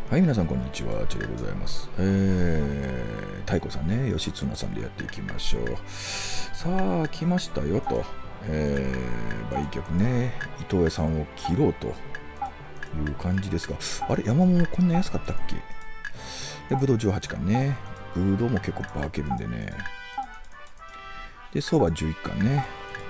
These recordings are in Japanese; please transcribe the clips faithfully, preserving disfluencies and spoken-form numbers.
はい、皆さんこんにちは、ちでございます。えー、太鼓さんね、吉綱さんでやっていきましょう。さあ、来ましたよと。えー、売却ね、伊藤屋さんを切ろうという感じですが、あれ、山もこんな安かったっけ？で、ぶどうじゅうはちかんね。ぶどうも結構バーけるんでね。で、相場じゅういっかんね。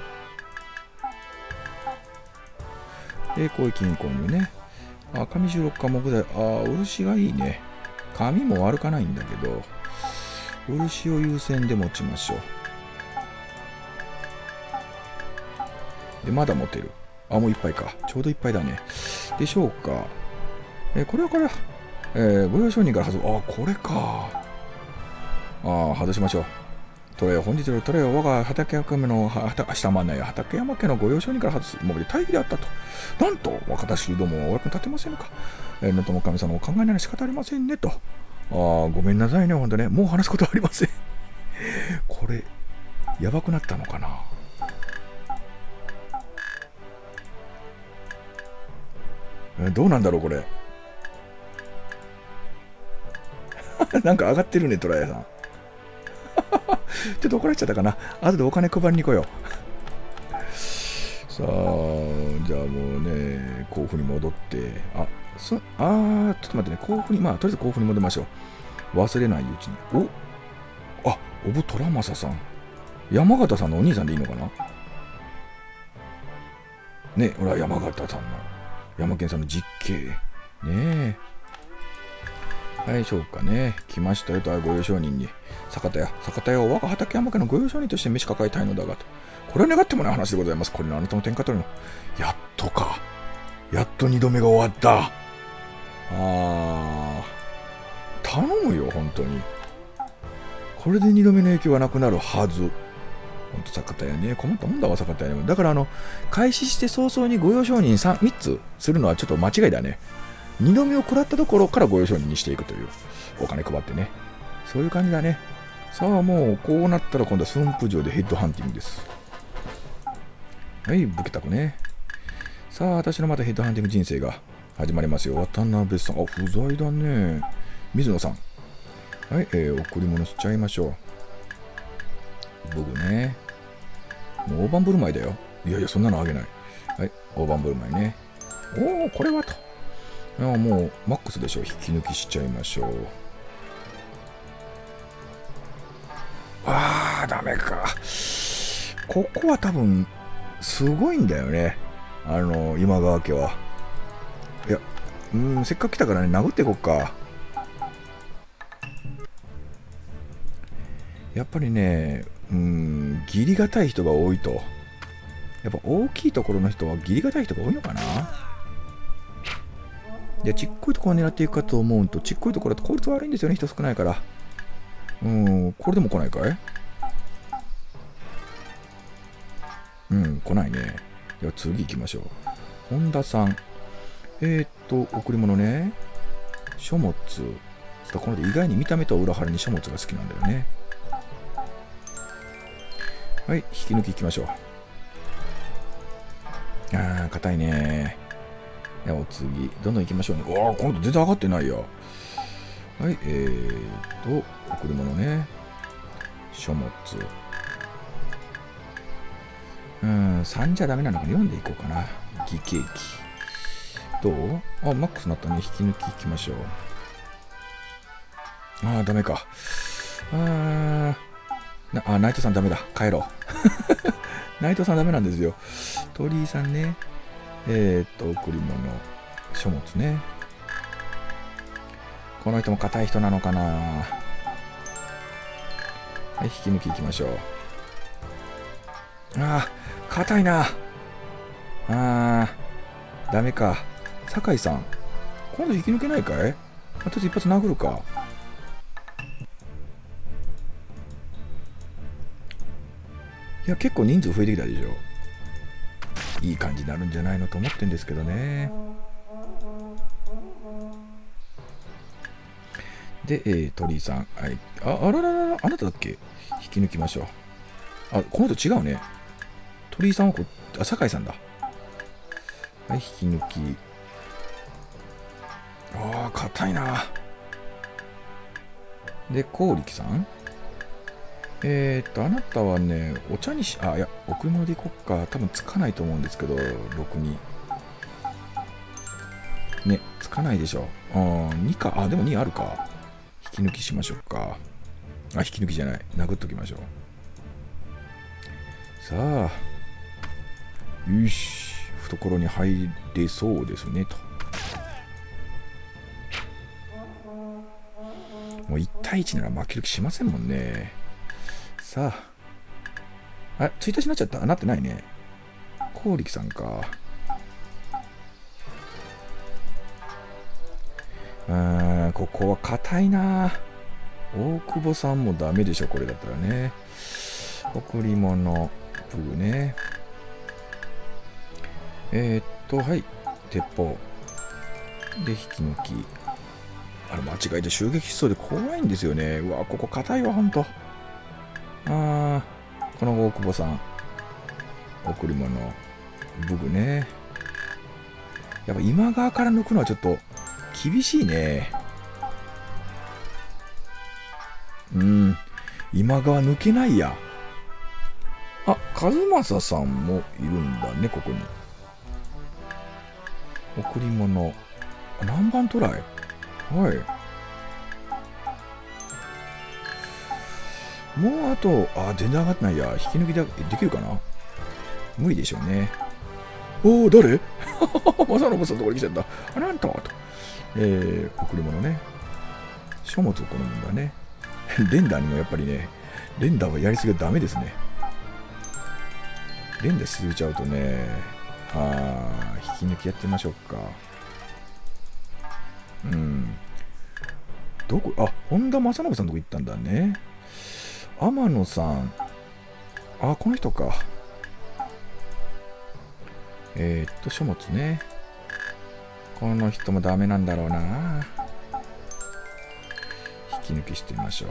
で、交易金購入ね。あ、紙じゅうろっかん木材。ああ、漆がいいね。紙も悪かないんだけど、漆を優先で持ちましょう。で、まだ持てる。あ、もういっぱいか。ちょうどいっぱいだね。でしょうか。えー、これはこれは、えー、御用商人から外す。あ、これか。ああ、外しましょう。トレイ本日のトレイは我が畠山家の、下回んない畠山家の御用商人から外す今まで大義であったと。なんと、私どもお役に立てませんのか。えー、能登の神様お考えなら仕方ありませんねと。ああ、ごめんなさいね、ほんとね。もう話すことはありません。これ、やばくなったのかな。えー、どうなんだろう、これ。なんか上がってるね、トライヤさん。ちょっと怒られちゃったかな。後でお金配りに来よう。さあ、じゃあもうね、甲府に戻って、あ、そ、あー、ちょっと待ってね、甲府に、まあ、とりあえず甲府に戻りましょう。忘れないうちに。お、あ、おぶ虎正さん。山形さんのお兄さんでいいのかなね、ほら、山形さんの、山県さんの実刑。ねえ。はい、そうかね。来ましたよと、御用商人に。坂田屋、坂田屋を我が畠山家の御用商人として召し抱えたいのだがと。これは願ってもない話でございます。これのあなたの天下取りの。やっとか。やっと二度目が終わった。あー。頼むよ、本当に。これで二度目の影響はなくなるはず。ほんと、坂田屋ね。困ったもんだわ、坂田屋ね。だから、あの、開始して早々に御用商人 3, みっつするのはちょっと間違いだね。二度目を食らったところから御用商人にしていくという。お金配ってね。そういう感じだね。さあ、もう、こうなったら今度は駿府城でヘッドハンティングです。はい、ぶけたくね。さあ、私のまたヘッドハンティング人生が始まりますよ。渡辺さん。あ、不在だね。水野さん。はい、えー、贈り物しちゃいましょう。僕ね。もう大盤振る舞いだよ。いやいや、そんなのあげない。はい、大盤振る舞いね。おお、これはと。いや、もう、マックスでしょ。引き抜きしちゃいましょう。あー、ダメか。ここは多分、すごいんだよね。あの、今川家は。いや、うん、せっかく来たからね、殴っていこっか。やっぱりね、うん、義理がたい人が多いと。やっぱ大きいところの人は義理がたい人が多いのかな。いや、ちっこいところを狙っていくかと思うと、ちっこいところだと効率悪いんですよね、人少ないから。うん、これでも来ないかい？うん、来ないね。では次行きましょう。本田さん。えー、っと、贈り物ね。書物。この人意外に見た目とは裏腹に書物が好きなんだよね。はい、引き抜き行きましょう。あー、硬いね。ではお次、どんどん行きましょうね。わあ、この人全然上がってないよ。はい、えー、っと、贈り物ね。書物。うん、さんじゃダメなのかよんでいこうかな。義ケーキ。どう？あ、マックスになったね。引き抜きいきましょう。あー、ダメか。あー、なあ、ナイトさんダメだ。帰ろう。ナイトさんダメなんですよ。鳥居さんね。えー、っと、贈り物。書物ね。この人も硬い人なのかな。はい、引き抜きいきましょう。ああ、硬いな。ああ、ダメか。酒井さん。今度引き抜けないかい？とりあえず一発殴るか。いや、結構人数増えてきたでしょ。いい感じになるんじゃないのと思ってんですけどね。で、えー、鳥居さん。はい。あ、あらららら、あなただっけ？引き抜きましょう。あ、この人違うね。鳥居さんはこ、あ、酒井さんだ。はい、引き抜き。 ああ、硬いな。で、こうりきさん。えーっと、あなたはね、お茶にし、あ、いや、贈り物でいこっか。多分つかないと思うんですけど、ろくに。ね、つかないでしょ。うん、にか。あ、でもにあるか。引き抜きしましょうか。あ、引き抜きじゃない。殴っときましょう。さあ。よし。懐に入れそうですね、と。もういち対いちなら負ける気しませんもんね。さあ。あ、ついたちになっちゃった。なってないね。こうりきさんか。うーん、ここは硬いな。大久保さんもダメでしょ、これだったらね。贈り物、プーね。えー、っと、はい。鉄砲。で、引き抜き。あれ、間違えて襲撃しそうで怖いんですよね。うわ、ここ硬いわ、ほんと。あー、この大久保さん。贈り物。ブグね。やっぱ今側から抜くのはちょっと厳しいね。うん。今側抜けないや。あ、和正さんもいるんだね、ここに。贈り物。何番トライ？はい。もうあと、あ、全然上がってないや。引き抜きでできるかな？無理でしょうね。おお、誰？正信さんのところに来ちゃった。あ、なんとと。えー、贈り物ね。書物を好むんだね。連打にもやっぱりね、連打はやりすぎはダメですね。連打しすぎちゃうとね、あー、引き抜きやってみましょうか。うん。どこ、あ、本田正信さんのとこ行ったんだね。天野さん。あ、この人か。えー、っと、書物ね。この人もダメなんだろうな。引き抜きしてみましょう。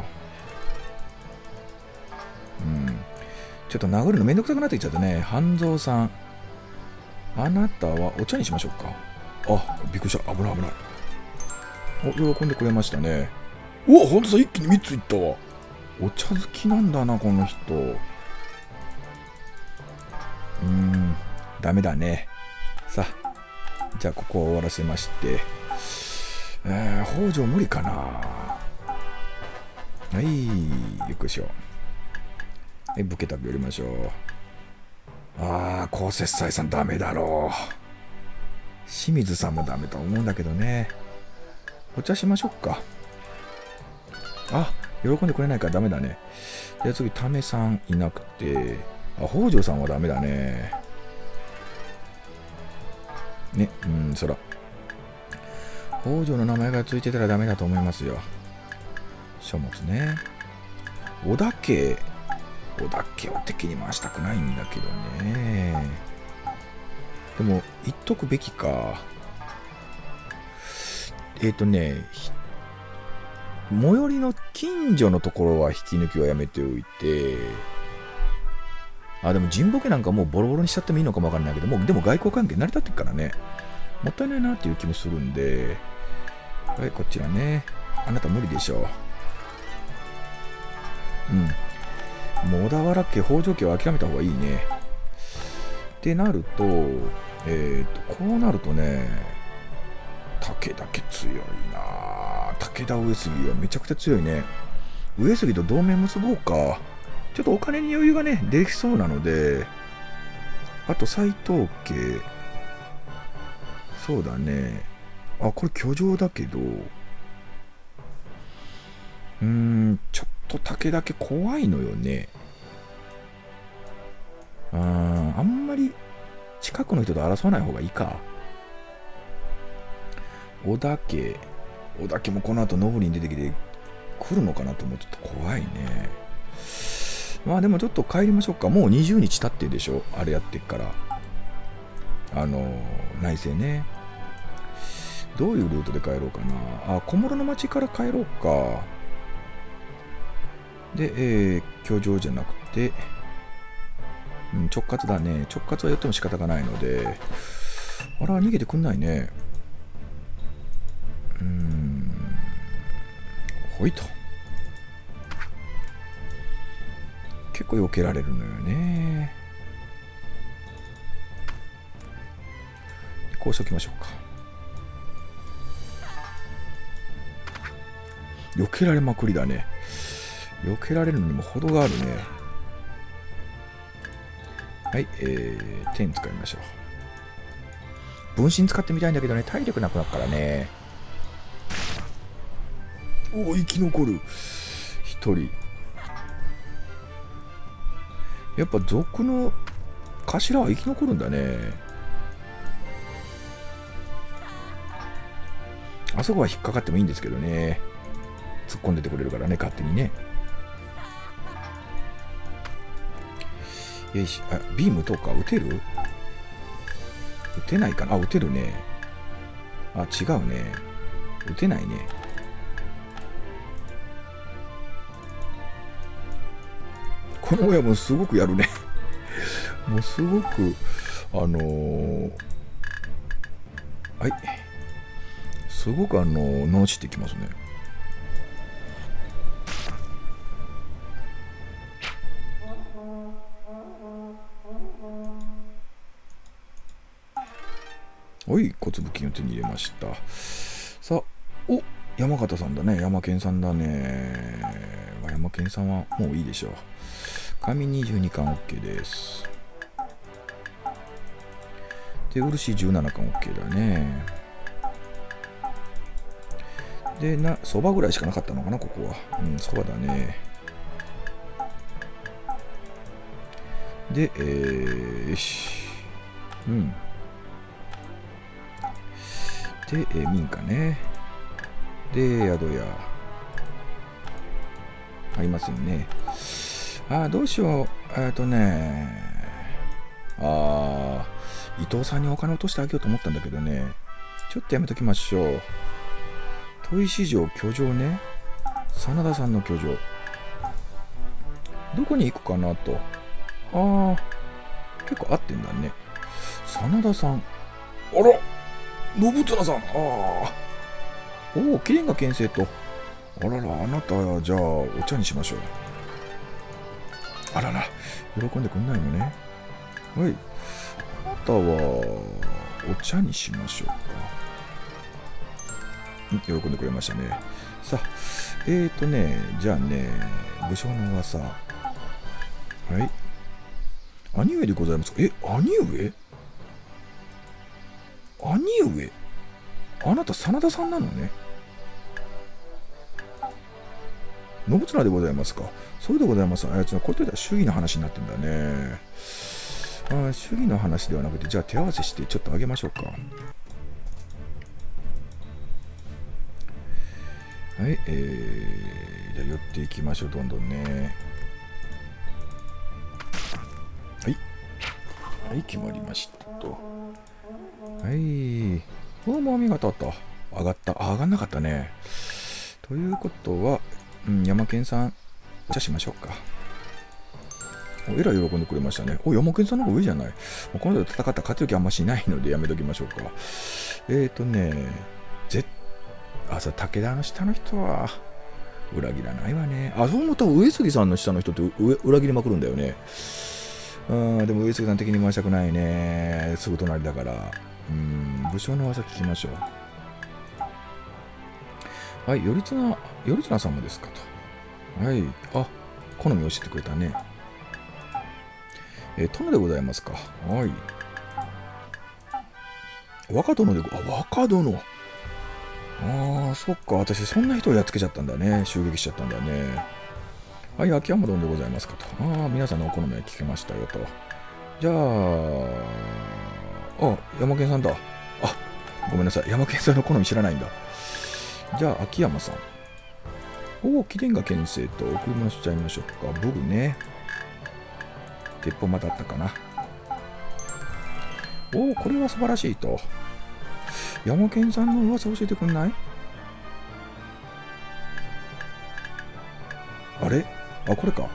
うん。ちょっと殴るのめんどくさくなってきちゃったね。半蔵さん。あなたはお茶にしましょうか。あ、びっくりした。危ない危ない。お、喜んでくれましたね。うわ、ほんとさ、一気にみっついったわ。お茶好きなんだな、この人。うーん、ダメだね。さあ、じゃあここを終わらせまして。えー、北条無理かな。はい、よくしよう。はい、武家宅寄りましょう。ああ、高節斎さんダメだろう。清水さんもダメと思うんだけどね。お茶しましょうか。あ、喜んでくれないからダメだね。じゃあ次、タメさんいなくて。あ、北条さんはダメだね。ね、うん、そら。北条の名前がついてたらダメだと思いますよ。書物ね。織田家。織田家を敵に回したくないんだけどね。でも、言っとくべきか。えっとね、最寄りの近所のところは引き抜きはやめておいて、あ、でも神保家なんかもうボロボロにしちゃってもいいのかもわかんないけど、もうでも外交関係成り立ってるからね、もったいないなっていう気もするんで、はい、こちらね。あなた無理でしょう。うん。もう小田原家、北条家は諦めた方がいいね。ってなると、えっと、こうなるとね、武田家強いな。武田上杉はめちゃくちゃ強いね。上杉と同盟結ぼうか。ちょっとお金に余裕がね、できそうなので、あと斎藤家、そうだね。あ、これ居城だけど、うーん、ちょっと武田家怖いのよね。あー、あんまり近くの人と争わない方がいいか。織田家、織田家もこの後上りに出てきて来るのかなと思うとちょっと怖いね。まあでもちょっと帰りましょうか。もうにじゅうにち経ってるでしょ、あれやってっから。あのー、内政ね。どういうルートで帰ろうかな。あ、小諸の町から帰ろうか。で、えー、居城じゃなくて、うん、直轄だね。直轄はやっても仕方がないので、あら、逃げてくんないね。 うーん。ほいと。結構避けられるのよね。こうしておきましょうか。避けられまくりだね。避けられるのにも程があるね。はい、えー、点使いましょう。分身使ってみたいんだけどね、体力なくなるからね。おお、生き残る。一人。やっぱ族の頭は生き残るんだね。あそこは引っかかってもいいんですけどね。突っ込んでてくれるからね、勝手にね。よし、あ、ビームとか撃てる？撃てないかなあ、撃てるね。あ、違うね。撃てないね。この親もすごくやるね。もうすごく、あのー、はい。すごくあのー、罵ってきますね。おい、骨武金を手に入れました。さあ、お、山形さんだね。山健さんだね。山健さんはもういいでしょう。紙にじゅうにかん OK です。で、漆じゅうななかん OK だね。で、な、そばぐらいしかなかったのかな、ここは。うん、そばだね。で、えー、よし。うん。で、えー、民家ね。で、宿屋。ありますよね。ああ、どうしよう。えっとね。ああ、伊藤さんにお金落としてあげようと思ったんだけどね。ちょっとやめときましょう。砥石城居城ね。真田さんの居城。どこに行くかなと。ああ、結構合ってんだね。真田さん。あら信綱さん。ああ。おお、キリンが牽制と。あらら、あなた、じゃあ、お茶にしましょう。あらら、喜んでくんないのね。はい。あなたは、お茶にしましょうか。ん、喜んでくれましたね。さあ、えーとね、じゃあね、武将の噂。はい。兄上でございますか。え、兄上兄上あなた、真田さんなのね。信綱でございますか。そうでございます。あやつのこれといったら主義の話になってんだね。あ、主義の話ではなくて、じゃあ手合わせしてちょっとあげましょうか。はい、えー、じゃあ寄っていきましょう、どんどんね。はい。はい、決まりましたと。はい。お、もう見事と。上がった。あ、上がんなかったね。ということは、うん、山健さん、お茶しましょうか。お、えらい喜んでくれましたね。お、山健さんの方が上じゃない。もうこの人と戦ったら勝つ気あんましないのでやめときましょうか。えーとね、ぜあ、さ、武田の下の人は、裏切らないわね。あ、そう思ったら上杉さんの下の人って裏切りまくるんだよね。うん、でも上杉さん的に回したくないね。すぐ隣だから。うん、武将の技聞きましょう。はい、頼綱、頼綱さんもですかと。はい、あ、好み教えてくれたね。えー、殿でございますか。はい。若殿でご、あ、若殿。ああ、そっか。私、そんな人をやっつけちゃったんだね。襲撃しちゃったんだね。はい、秋山殿でございますかと。ああ、皆さんのお好みは聞けましたよと。じゃあ、あ、山健さんだ。あ、ごめんなさい。山健さんの好み知らないんだ。じゃあ、秋山さん。おお、貴殿が牽制と送りましちゃいましょうか。ブグね。鉄砲またあったかな。おお、これは素晴らしいと。山健さんの噂教えてくんない？あれ？あ、これか。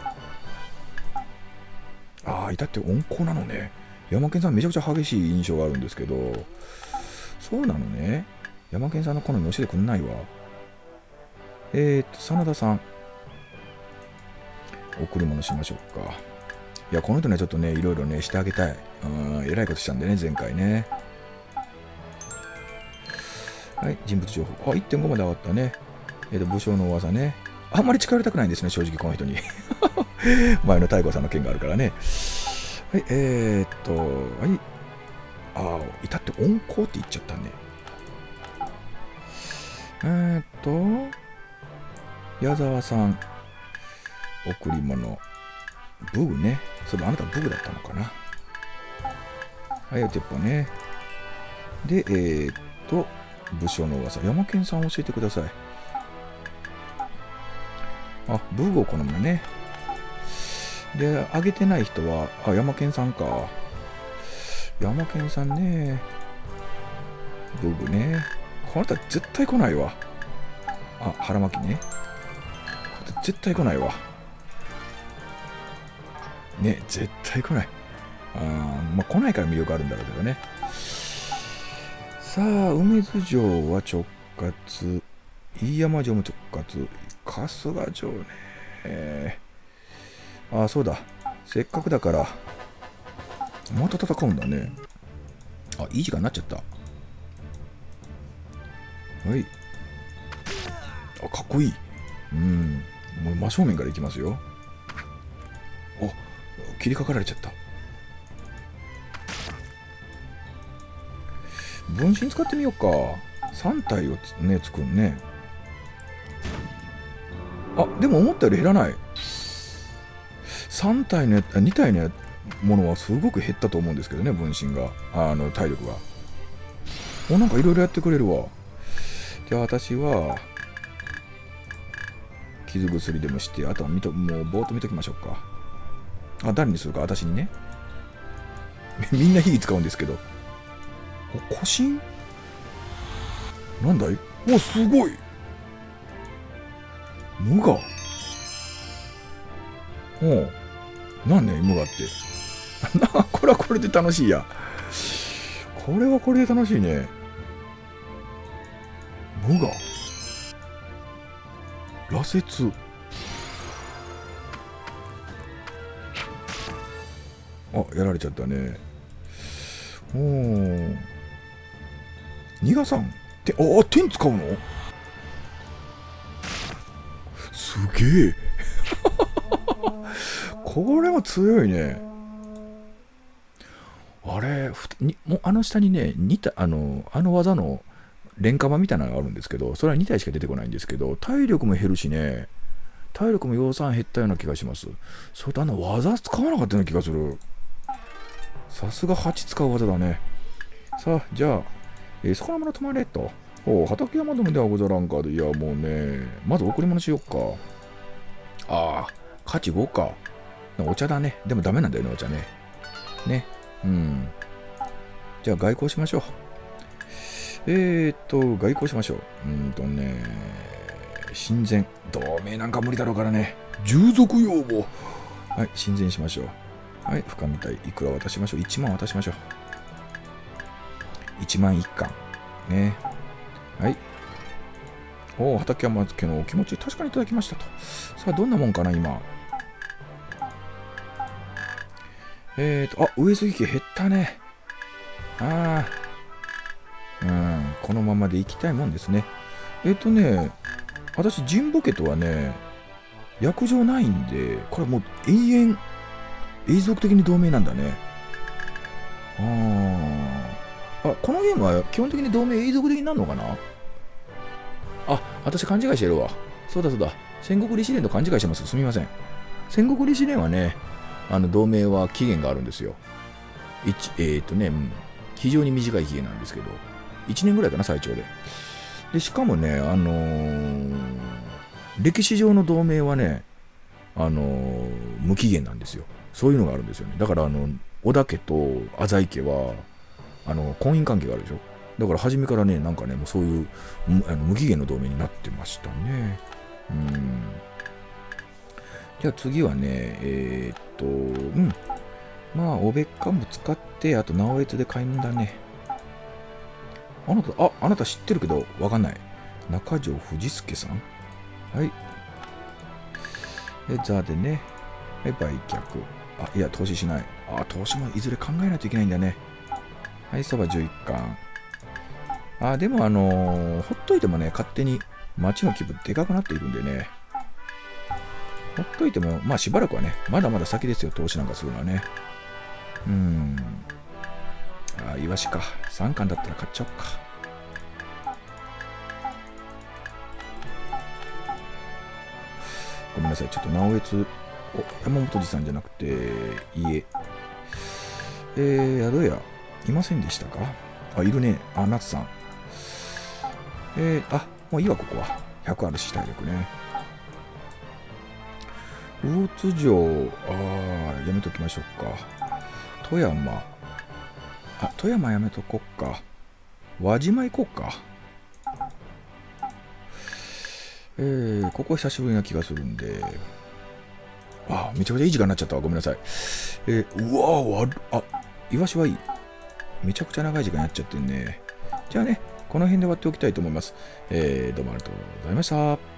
ああ、いたって温厚なのね。山健さんめちゃくちゃ激しい印象があるんですけど。そうなのね。 山健さんの好み教えてくんないわ。えーっと、真田さん。贈り物しましょうか。いや、この人ね、ちょっとね、いろいろね、してあげたい。うん、えらいことしたんでね、前回ね。はい、人物情報。あ、いってんごまで上がったね。えっ、と、武将の噂ね。あんまり近寄りたくないんですね、正直この人に。前の太鼓さんの件があるからね。はい、えー、っと、はい。ああ、至って温厚って言っちゃったね。えー、っと、矢沢さん。贈り物。ブグね。それあなたブグだったのかな。はい、おてっぽね。で、えー、っと、武将の噂。山健さん教えてください。あ、ブグを好むね。で、あげてない人は、あ、山健さんか。山健さんね。ブグね。この人は絶対来ないわ。あ、腹巻きね。これ絶対来ないわ。ね、絶対来ない。あまあ、来ないから魅力あるんだろうけどね。さあ、梅津城は直轄。飯山城も直轄。春日城ね。えー、ああ、そうだ。せっかくだから。また戦うんだね。あ、いい時間になっちゃった。はい。あ、かっこいい。うん。もう真正面から行きますよ。あ、切りかかられちゃった。分身使ってみようか。さん体をね、作るね。あ、でも思ったより減らない。さん体の、に体のものはすごく減ったと思うんですけどね、分身が。あの、体力が。お、なんかいろいろやってくれるわ。じゃあ私は、傷薬でもして、あとは見と、もうぼーっと見ときましょうか。あ、誰にするか、私にね。みんな火使うんですけど。お、古神なんだい。お、すごい。無我。おう。なんね、無我って。な、これはこれで楽しいや。これはこれで楽しいね。無我。羅刹。あ、やられちゃったね。おー。ニガさん。て、ああ、天使うのすげえ。これは強いね。あれ、にもうあの下にね、に体、あの、あの技の廉価版みたいなのがあるんですけど、それはに体しか出てこないんですけど、体力も減るしね、体力も要算減ったような気がします。それとあの技使わなかったような気がする。さすがはち使う技だね。さあ、じゃあ、えー、魚村泊まれと。お畠山殿ではござらんか。いや、もうね、まず贈り物しよっか。ああ、価値ごか。お茶だね。でもダメなんだよね、お茶ね。ね。うん。じゃあ、外交しましょう。えーっと、外交しましょう。うんとね、親善。同盟なんか無理だろうからね。従属要望。はい、親善しましょう。はい、深みたい。いくら渡しましょう。いちまん渡しましょう。いちまんいっかん。ね。はい。おお、畠山家のお気持ち、確かにいただきましたと。さあ、どんなもんかな、今。えーと、あ、上杉家減ったね。ああ。うん、このままで行きたいもんですね。えっ、ー、とね、私、神保家とはね、約定ないんで、これもう永遠、永続的に同盟なんだね。ああ。あ、このゲームは基本的に同盟永続的になるのかな。あ、私勘違いしてるわ。そうだそうだ。戦国李氏伝と勘違いしてます。すみません。戦国李氏伝はね、あの同盟は期限があるんですよ。いち、えっ、ー、とね、うん、非常に短い期限なんですけど、いちねんぐらいかな、最長で。で、しかもね、あのー、歴史上の同盟はね、あのー、無期限なんですよ。そういうのがあるんですよね。だから、あの、織田家と浅井家は、あの、婚姻関係があるでしょ。だから、初めからね、なんかね、もうそういう無、あの無期限の同盟になってましたね。うん。じゃあ次はね、えー、っと、うん。まあ、おべっかも使って、あと、直江津で買い物だね。 あなた、あ、あなた知ってるけど、わかんない。中条藤助さん。はい。え、ザでね。はい、売却。あ、いや、投資しない。あ、投資もいずれ考えないといけないんだね。はい、そばじゅういっかん。あ、でもあのー、ほっといてもね、勝手に街の規模でかくなっているんでね。ほっといても、まあしばらくはね、まだまだ先ですよ、投資なんかするのはね。うーん。あ、イワシか。さんかんだったら買っちゃおうか。ごめんなさい、ちょっと直江お、山本寺さんじゃなくて、家。えー、宿屋、いませんでしたか？あ、いるね。あ、夏さん。えー、あ、もういいわ、ここは。ひゃくあるし、体力ね。魚津城、あー、やめときましょうか。富山。あ、富山やめとこっか。輪島行こうか。えー、ここ久しぶりな気がするんで。あ、めちゃくちゃいい時間になっちゃったわ。ごめんなさい。えー、うわー、あ、イワシはいい。めちゃくちゃ長い時間やっちゃってんね。じゃあね、この辺で終わっておきたいと思います。えー、どうもありがとうございました。